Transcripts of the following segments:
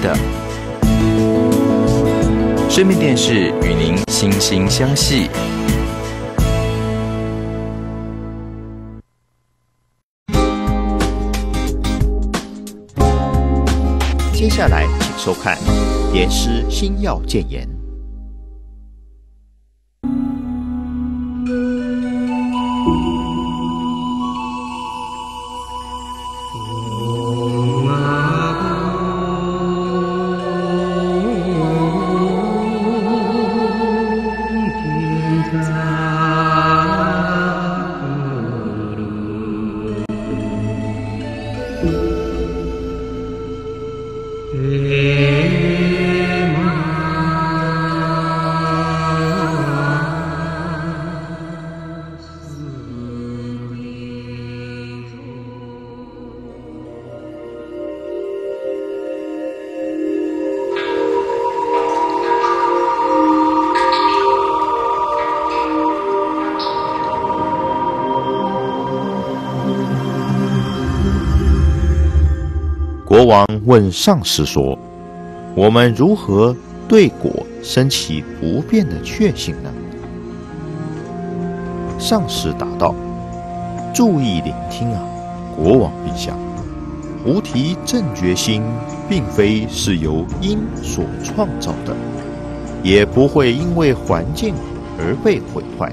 的。生命电视与您心心相系。 接下来请收看严师星耀谏言。国王问上师说：“我们如何对果生起不变的确信呢？”上师答道：“注意聆听啊，国王陛下，菩提正觉心并非是由因所创造的，也不会因为环境而被毁坏。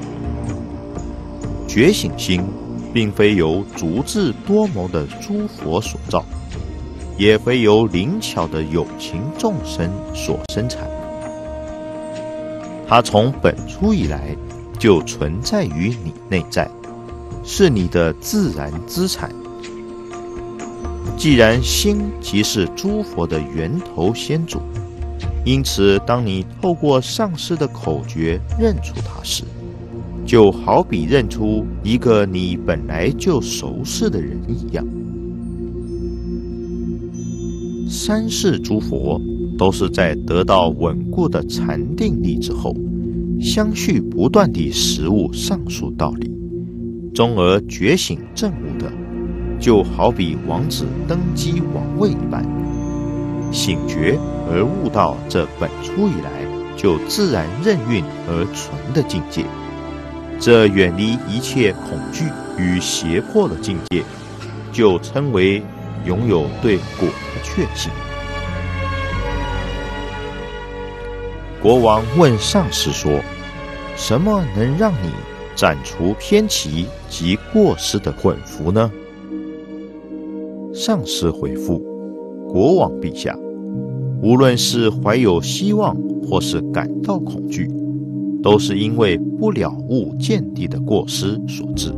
觉醒心并非由足智多谋的诸佛所造，也非由灵巧的有情众生所生产，它从本初以来就存在于你内在，是你的自然资产。既然心即是诸佛的源头先祖，因此当你透过上师的口诀认出它时，就好比认出一个你本来就熟识的人一样。三世诸佛都是在得到稳固的禅定力之后，相续不断地实悟上述道理，终而觉醒正悟的，就好比王子登基王位一般，醒觉而悟到这本初以来就自然任运而存的境界。这远离一切恐惧与胁迫的境界，就称为拥有对果的确信。国王问上师说：“什么能让你斩除偏奇及过失的混符呢？”上师回复：“国王陛下，无论是怀有希望或是感到恐惧，都是因为不了悟见地的过失所致。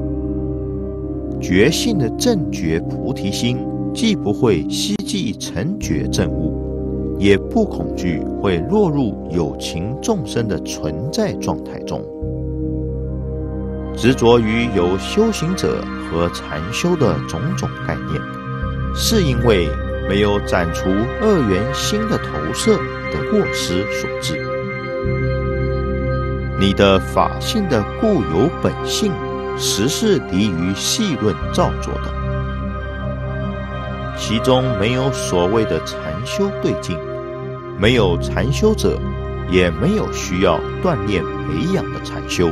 觉性的正觉菩提心，既不会希冀成觉正悟，也不恐惧会落入有情众生的存在状态中。执着于有修行者和禅修的种种概念，是因为没有斩除二元心的投射的过失所致。你的法性的固有本性，实是离于细论造作的，其中没有所谓的禅修对境，没有禅修者，也没有需要锻炼培养的禅修。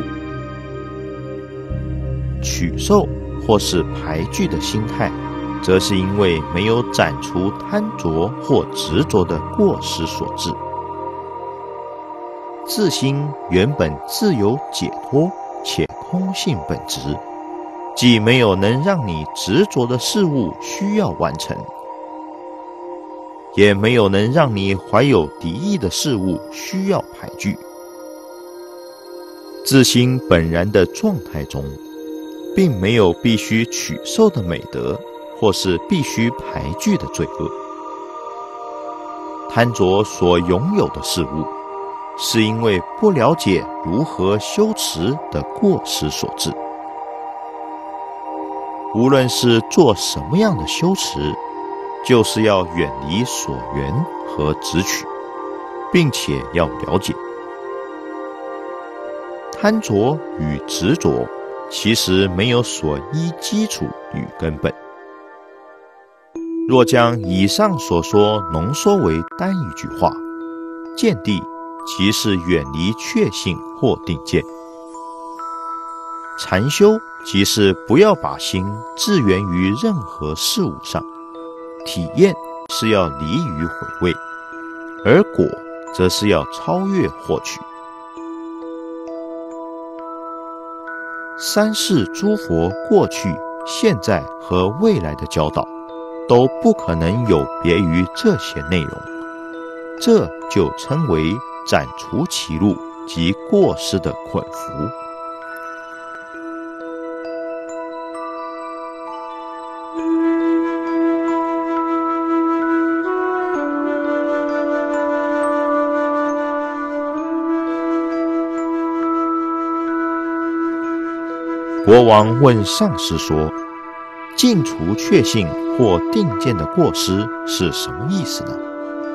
取受或是排拒的心态，则是因为没有斩除贪着或执着的过失所致。自心原本自有解脱且空性本质，既没有能让你执着的事物需要完成，也没有能让你怀有敌意的事物需要排拒。自心本然的状态中，并没有必须取受的美德，或是必须排拒的罪恶。贪着所拥有的事物，是因为不了解如何修持的过失所致。无论是做什么样的修持，就是要远离所缘和执取，并且要了解，贪着与执着其实没有所依基础与根本。 若将以上所说浓缩为单一句话，见地即是远离确信或定见。禅修即是不要把心置源于任何事物上，体验是要离于回味，而果则是要超越获取。三世诸佛过去、现在和未来的教导，都不可能有别于这些内容，这就称为斩除歧路及过失的捆缚。国王问上师说：尽除确信或定见的过失是什么意思呢？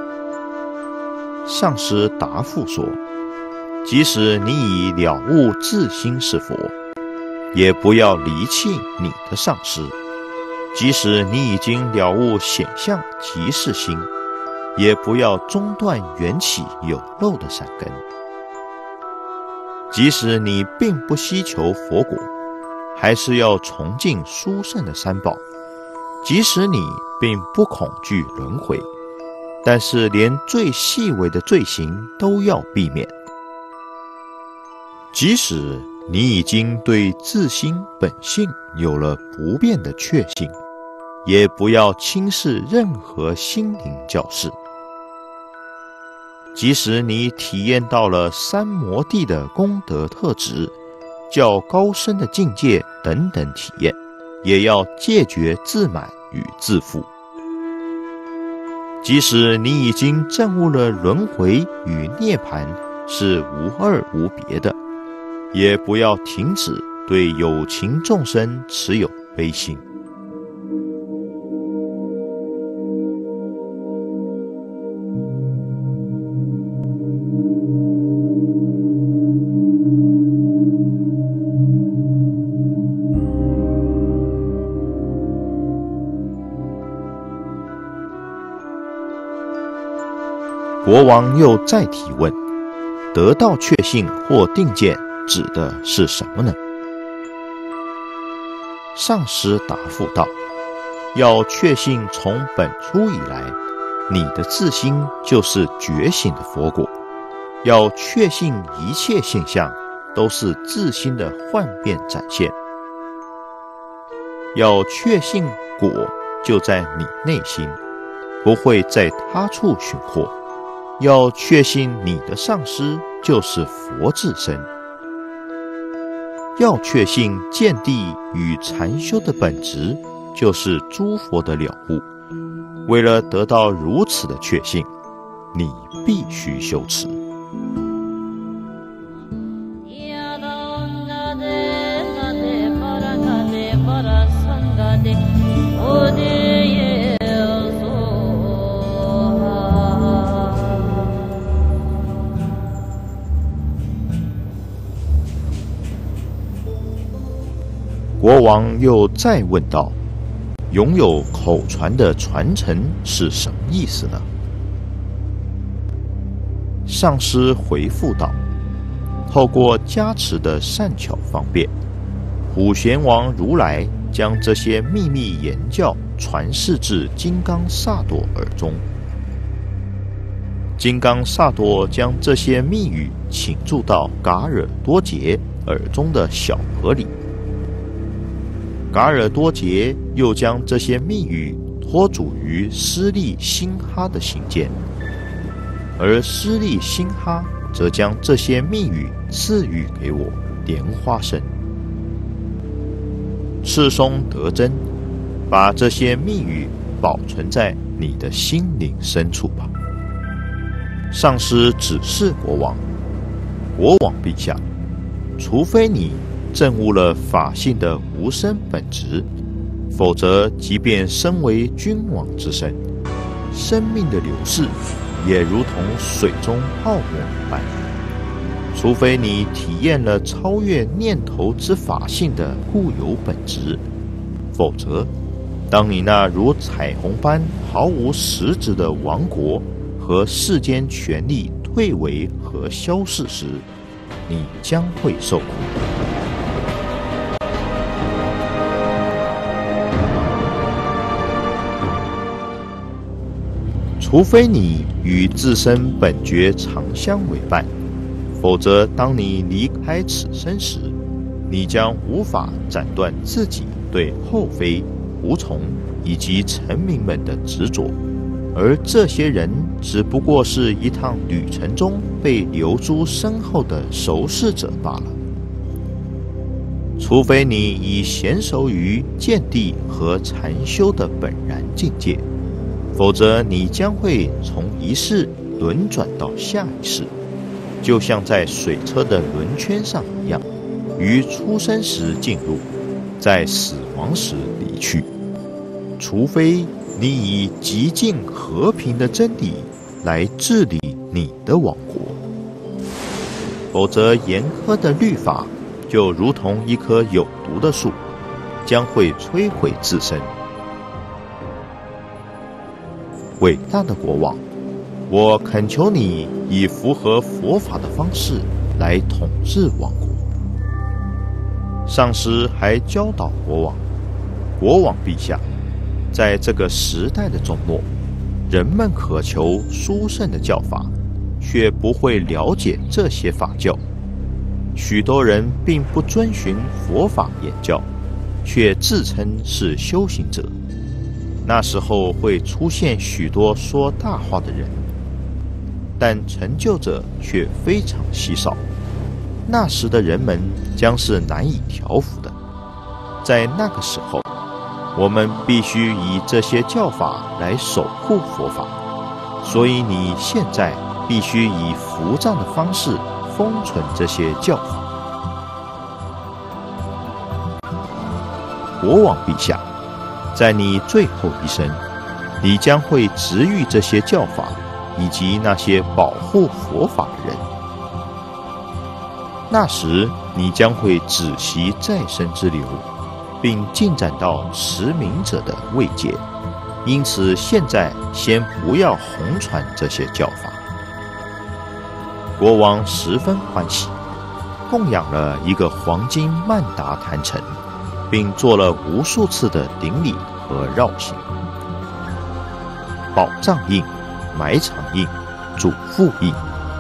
上师答复说：即使你已了悟自心是佛，也不要离弃你的上师；即使你已经了悟显相即是心，也不要中断缘起有漏的善根；即使你并不希求佛果，还是要崇敬殊胜的三宝；即使你并不恐惧轮回，但是连最细微的罪行都要避免；即使你已经对自心本性有了不变的确信，也不要轻视任何心灵教示；即使你体验到了三摩地的功德特质、较高深的境界等等体验，也要戒绝自满与自负；即使你已经证悟了轮回与涅槃是无二无别的，也不要停止对有情众生持有悲心。国王又再提问：得到确信或定见指的是什么呢？上师答复道：要确信从本初以来，你的自心就是觉醒的佛果；要确信一切现象都是自心的幻变展现；要确信果就在你内心，不会在他处寻获；要确信你的上师就是佛自身；要确信见地与禅修的本质就是诸佛的了悟。为了得到如此的确信，你必须修持。国王又再问道：拥有口传的传承是什么意思呢？上师回复道：透过加持的善巧方便，普贤王如来将这些秘密言教传示至金刚萨埵耳中，金刚萨埵将这些密语倾注到噶尔多杰耳中的小河里，噶尔多杰又将这些密语托嘱于施利辛哈的行间，而施利辛哈则将这些密语赐予给我莲花生。赤松德真，把这些密语保存在你的心灵深处吧。上师指示国王：国王陛下，除非你证悟了法性的无生本质，否则即便身为君王之身，生命的流逝也如同水中泡沫一般。除非你体验了超越念头之法性的固有本质，否则当你那如彩虹般毫无实质的王国和世间权力退微和消逝时，你将会受苦。除非你与自身本觉常相为伴，否则当你离开此生时，你将无法斩断自己对后妃、仆从以及臣民们的执着，而这些人只不过是一趟旅程中被留诸身后的熟视者罢了。除非你已娴熟于见地和禅修的本然境界，否则你将会从一世轮转到下一世，就像在水车的轮圈上一样，于出生时进入，在死亡时离去。除非你以极尽和平的真理来治理你的王国，否则严苛的律法就如同一棵有毒的树，将会摧毁自身。伟大的国王，我恳求你以符合佛法的方式来统治王国。上师还教导国王陛下，在这个时代的终末，人们渴求殊胜的教法，却不会了解这些法教。许多人并不遵循佛法言教，却自称是修行者。那时候会出现许多说大话的人，但成就者却非常稀少。那时的人们将是难以调伏的。在那个时候，我们必须以这些教法来守护佛法，所以你现在必须以伏藏的方式封存这些教法。国王陛下，在你最后一生，你将会执育这些教法，以及那些保护佛法的人。那时，你将会止息再生之流，并进展到持明者的位阶。因此，现在先不要弘传这些教法。国王十分欢喜，供养了一个黄金曼达坛城，并做了无数次的顶礼和绕行。宝藏印、埋藏印、祖父印。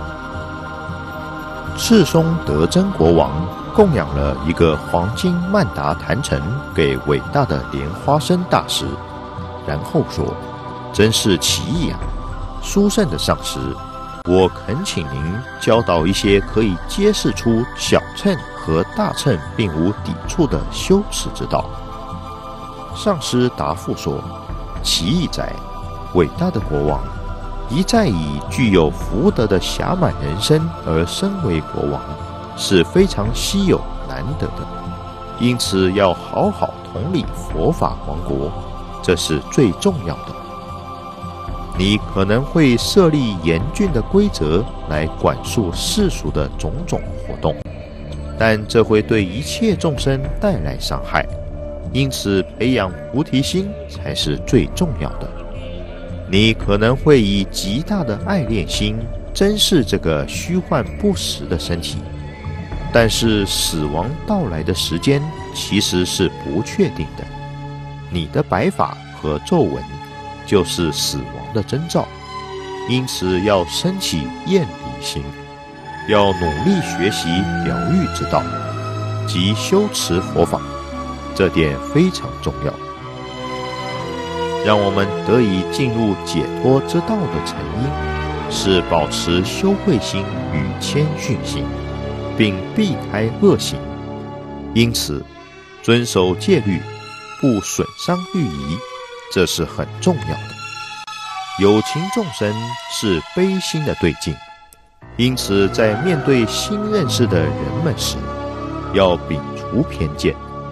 赤松德真国王供养了一个黄金曼达坛城给伟大的莲花生大师，然后说：“真是奇异啊！殊胜的上师，我恳请您教导一些可以揭示出小乘和大乘并无抵触的修持之道。”上师答复说：“奇异哉，伟大的国王，一再以具有福德的暇满人身而身为国王，是非常稀有难得的，因此要好好统理佛法王国，这是最重要的。你可能会设立严峻的规则来管束世俗的种种活动，但这会对一切众生带来伤害，因此培养菩提心才是最重要的。你可能会以极大的爱恋心珍视这个虚幻不实的身体，但是死亡到来的时间其实是不确定的。你的白发和皱纹就是死亡的征兆，因此要升起厌离心，要努力学习疗愈之道及修持佛法，这点非常重要。让我们得以进入解脱之道的成因，是保持羞愧心与谦逊心，并避开恶行。因此，遵守戒律，不损伤律仪，这是很重要的。有情众生是悲心的对境，因此在面对新认识的人们时，要摒除偏见，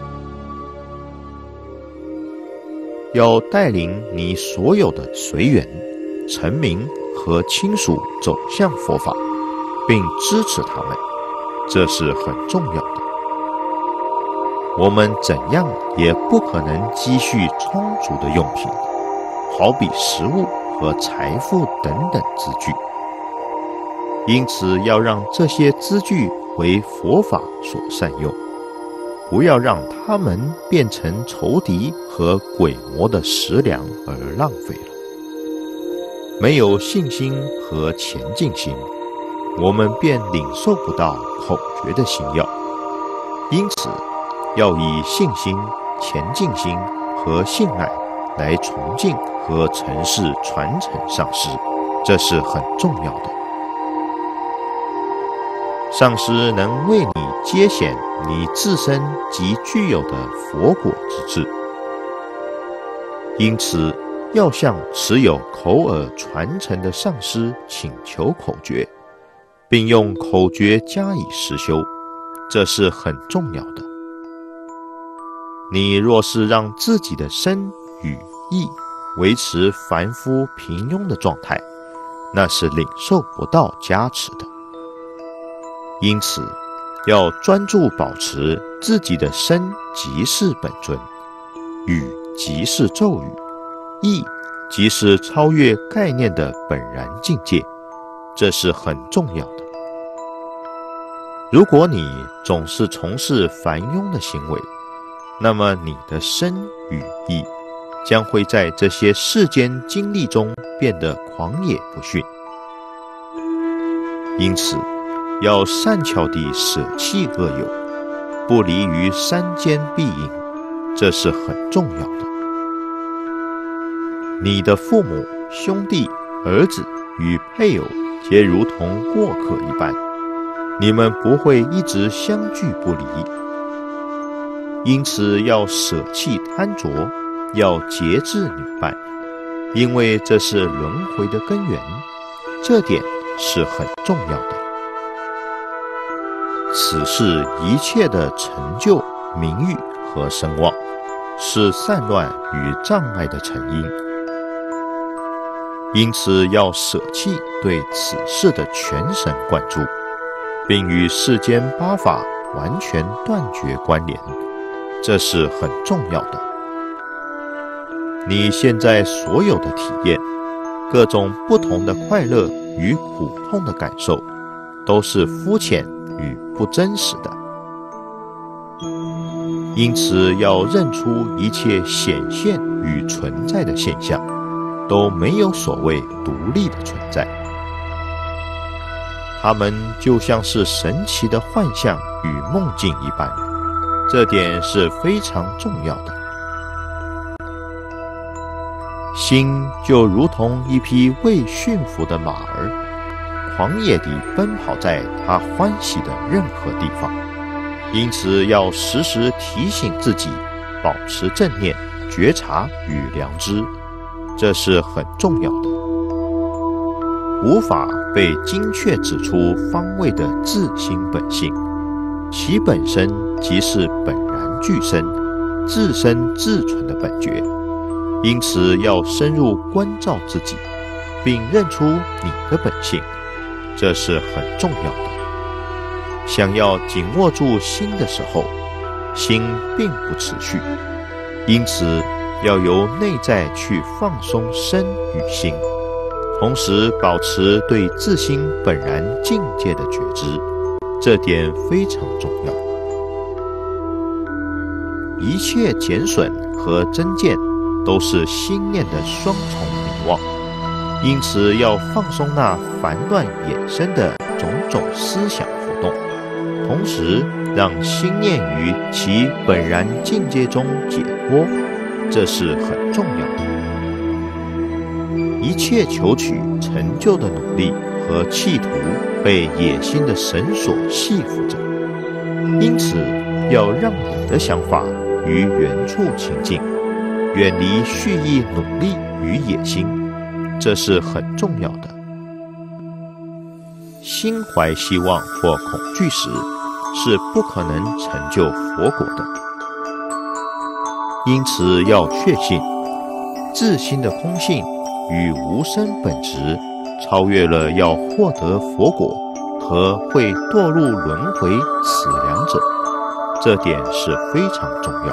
要带领你所有的随缘、臣民和亲属走向佛法，并支持他们，这是很重要的。 我们怎样也不可能积蓄充足的用品，好比食物和财富等等资具。因此，要让这些资具为佛法所善用，不要让它们变成仇敌和鬼魔的食粮而浪费了。没有信心和前进心，我们便领受不到口诀的心药。因此，要以信心、前进心和信赖来崇敬和承事传承上师，这是很重要的。上师能为你揭显你自身即具有的佛果之智，因此要向持有口耳传承的上师请求口诀，并用口诀加以实修，这是很重要的。你若是让自己的身与意维持凡夫平庸的状态，那是领受不到加持的。因此，要专注保持自己的身即是本尊，语即是咒语，意即是超越概念的本然境界，这是很重要的。如果你总是从事凡庸的行为，那么你的身与意将会在这些世间经历中变得狂野不驯。因此，要善巧地舍弃恶友，不离于三间必应，这是很重要的。你的父母、兄弟、儿子与配偶皆如同过客一般，你们不会一直相聚不离。因此要舍弃贪着，要节制女伴，因为这是轮回的根源，这点是很重要的。此世一切的成就、名誉和声望，是散乱与障碍的成因。因此要舍弃对此事的全神贯注，并与世间八法完全断绝关联，这是很重要的。你现在所有的体验，各种不同的快乐与苦痛的感受，都是肤浅与不真实的。因此要认出一切显现与存在的现象，都没有所谓独立的存在，它们就像是神奇的幻象与梦境一般，这点是非常重要的。心就如同一匹未驯服的马儿，狂野地奔跑在它欢喜的任何地方。因此要时时提醒自己，保持正念、觉察与良知，这是很重要的。无法被精确指出方位的自心本性，其本身即是本然具身、自身自存的本觉。因此要深入关照自己，并认出你的本性，这是很重要的。想要紧握住心的时候，心并不持续，因此要由内在去放松身与心，同时保持对自心本然境界的觉知，这点非常重要。一切减损和增减都是心念的双重名望，因此要放松那烦乱衍生的种种思想活动，同时让心念于其本然境界中解脱，这是很重要的。一切求取成就的努力和企图被野心的绳索系缚着，因此要让你的想法于原处清净，远离蓄意努力与野心，这是很重要的。心怀希望或恐惧时，是不可能成就佛果的。因此要确信，自心的空性与无生本质超越了要获得佛果和会堕入轮回此两者， 这点是非常重要。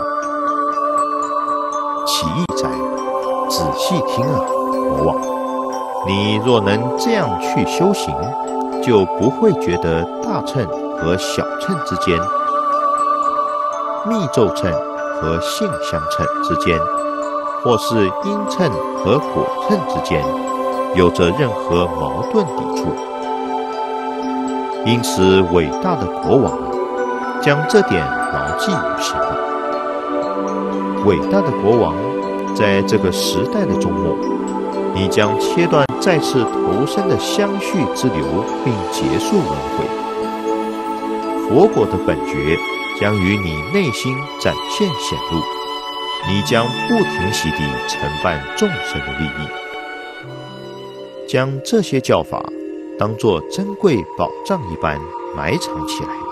其意在，仔细听啊，国王，你若能这样去修行，就不会觉得大秤和小秤之间、密咒秤和性相秤之间，或是阴秤和果秤之间，有着任何矛盾抵触。因此，伟大的国王将这点牢记于心了。伟大的国王，在这个时代的终末，你将切断再次投生的相续之流，并结束轮回。佛果的本觉将于你内心展现显露，你将不停息地承办众生的利益，将这些教法当作珍贵宝藏一般埋藏起来吧。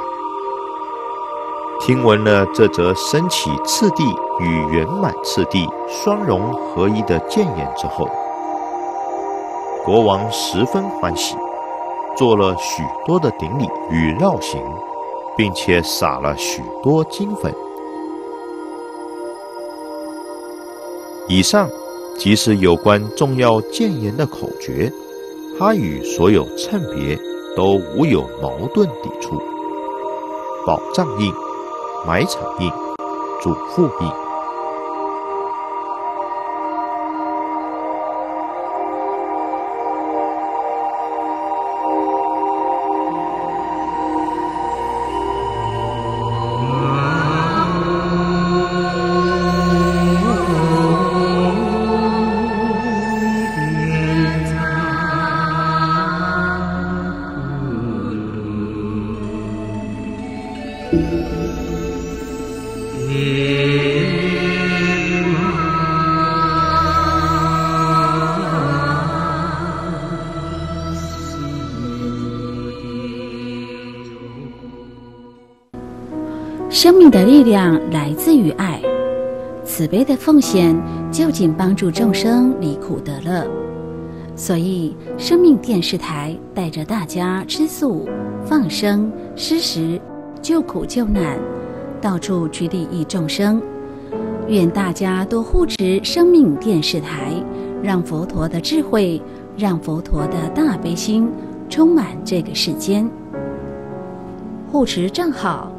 听闻了这则升起次第与圆满次第双融合一的谏言之后，国王十分欢喜，做了许多的顶礼与绕行，并且撒了许多金粉。以上即是有关重要谏言的口诀，它与所有称别都无有矛盾抵触。宝藏印、埋场印、嘱咐印。 生命的力量来自于爱，慈悲的奉献就仅帮助众生离苦得乐。所以生命电视台带着大家吃素、放生、施食、救苦救难，到处去利益众生。愿大家多护持生命电视台，让佛陀的智慧，让佛陀的大悲心充满这个世间。护持账号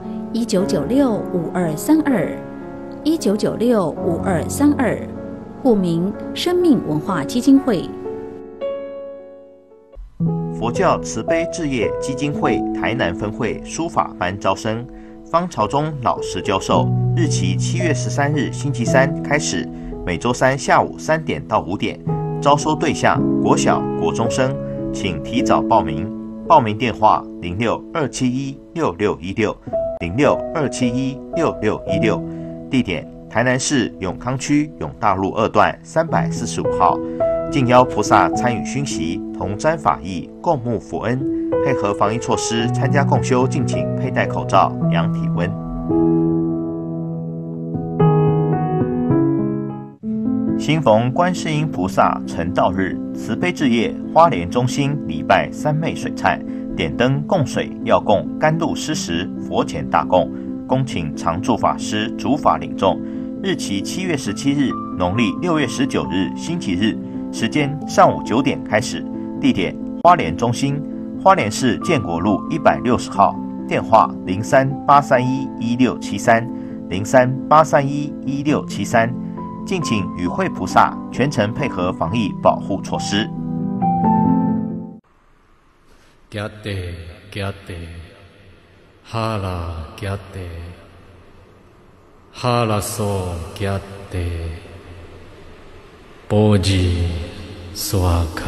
19965232，19965232，户名生命文化基金会。 佛教慈悲置业基金会台南分会书法班招生，方朝忠老师教授，日期7月13日星期三开始，每周三下午3点到5点，招收对象国小、国中生，请提早报名。报名电话06-271-6616，06-271-6616，地点台南市永康区永大路2段345号。敬邀菩萨参与熏习，同沾法益，共沐佛恩，配合防疫措施参加共修，敬请佩戴口罩，量体温。新逢观世音菩萨成道日，慈悲置业花莲中心礼拜三昧水忏，点灯供水，要供甘露施食，佛前大供，恭请常住法师主法领众。日期7月17日，农历6月19日星期日，时间上午9点开始，地点花莲中心，花莲市建国路160号，电话03-831-1673，03-831-1673，敬请与会菩萨全程配合防疫保护措施。 行地行地，哈拉行地，哈拉索行地，波吉苏阿卡。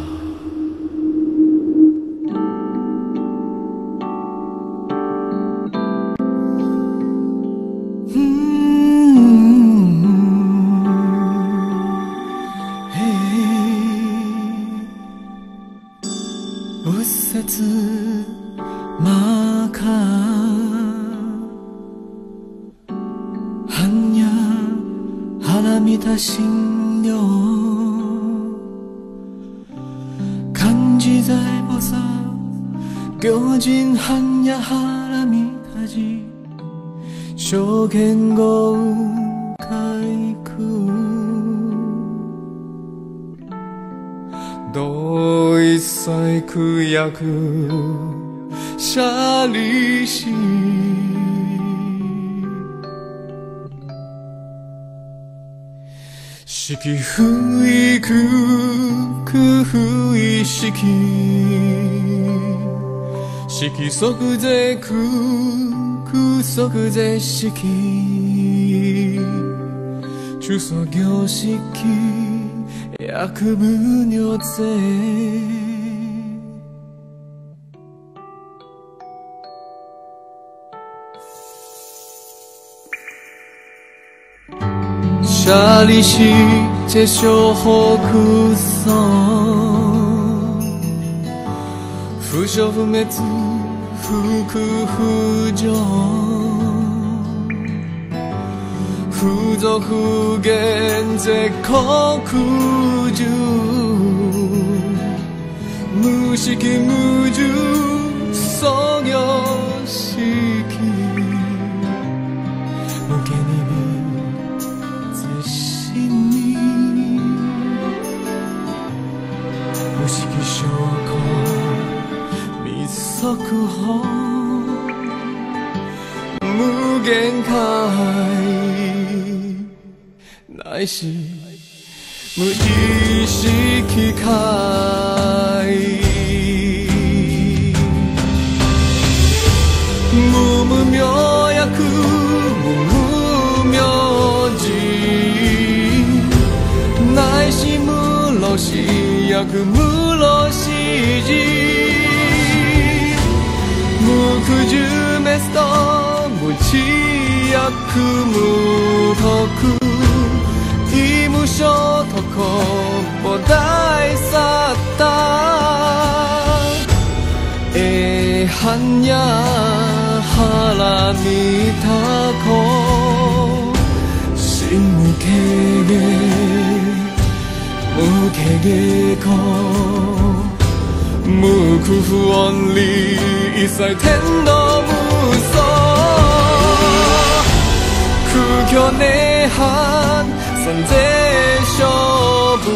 心流看自在菩萨究竟汉呀哈拉弥他吉証言語開く同一細工役シャリシ四季不意空空不意識色即是空空即是色中作業式役分女性シャリシチェショホクソ不生不滅不空不浄不増不減絶空空中無色無住創業式無限に絶心に無色証拠密速報無限界ないし無意識界無無明薬無無明寺ないし無老死薬無老死寺無苦十滅と無知薬無徳異無所得菩提サッタ般若波羅蜜多故真無形下無形下故無空不音理一切天道無相空境涅槃三世諸仏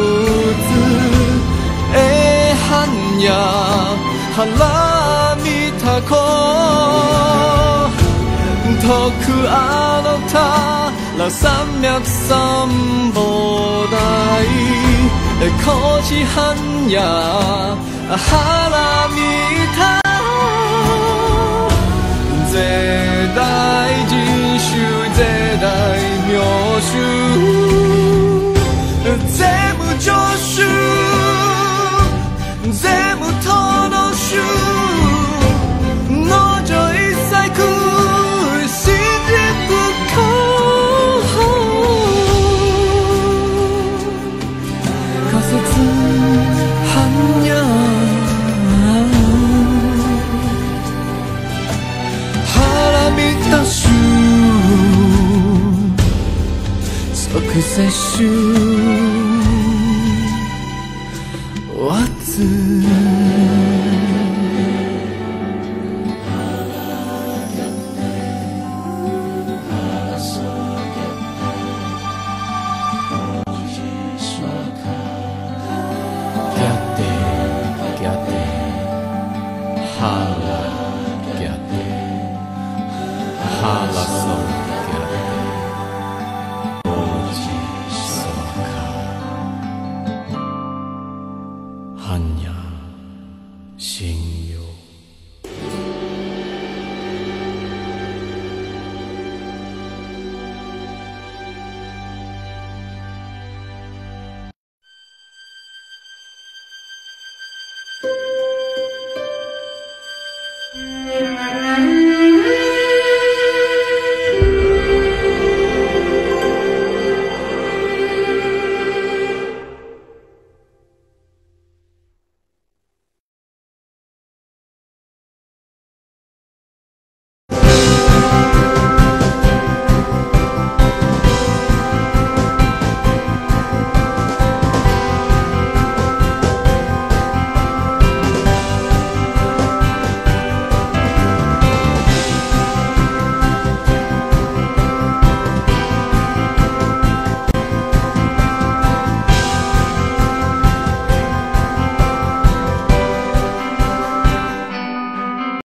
般若波羅蜜多故徳あのたら三脈三菩提高知般若波羅蜜多絶大人種絶大名種全部常習全部との種農場一切空真実不可仮説般若波羅蜜多種即摂取般若心